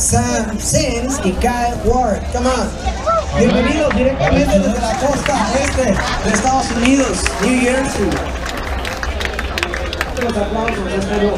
Sam Sims y Kyle Ward. Come on. Bienvenidos directamente desde la costa este de Estados Unidos, New Jersey. Los aplausos, espero.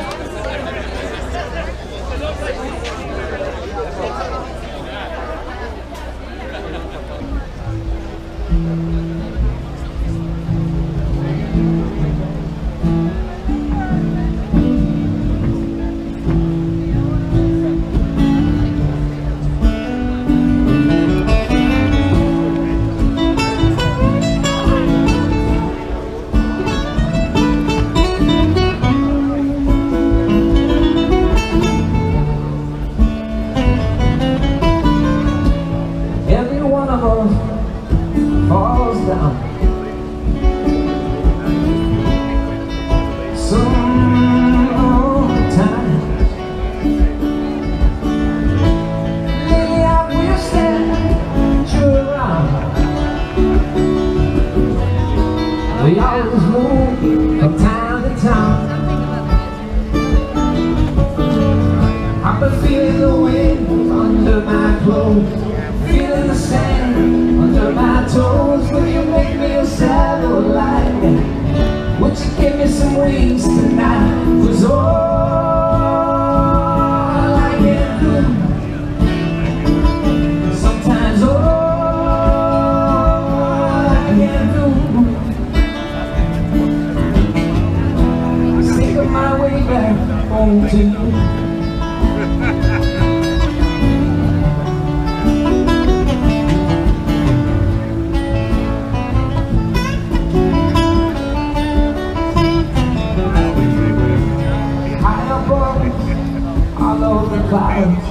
Falls down. Sometimes maybe I wish that you were around. We always move from town to town. I've been feeling the wind under my clothes, feeling the sand under my toes. Will you make me a satellite? Would you give me some wings tonight? 'Cause all I can do, sometimes all I can do, is think of my way back home to you. All over the clouds,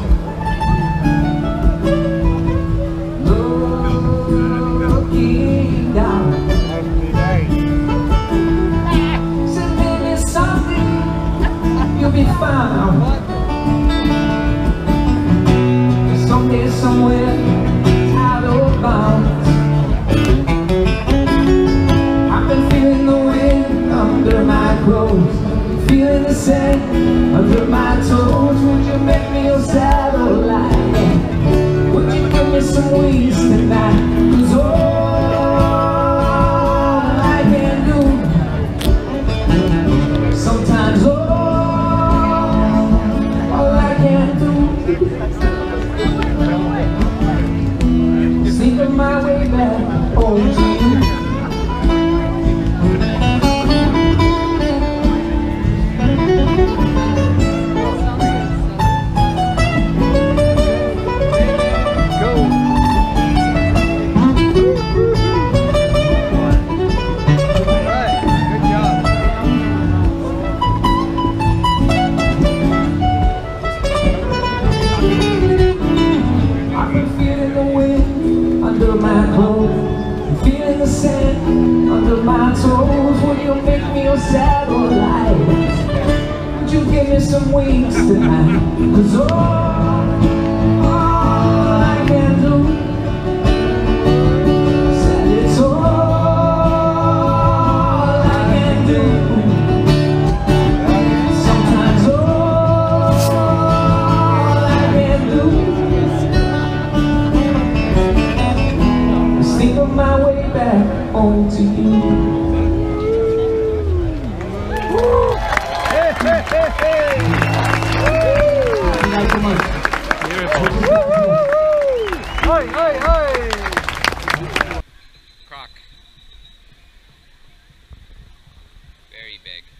looking down. Said maybe someday you'll be found. Someday, somewhere, out of bounds. I've been feeling the wind under my clothes, feeling the sand under my toes. Would you make me your satellite? Would you give me some wings tonight? 'Cause all I can do, sometimes all I can do, is think of my way back home to you. Under my clothes, feeling the sand under my toes. Will you make me your satellite? Would you give me some wings tonight? 'Cause all I can do, said it's all I can do. Sometimes all I can do, think of my way back home to you. Hey, hey, hey, hey. Thank you so much. Hey, hey, hey. Croc. Very big.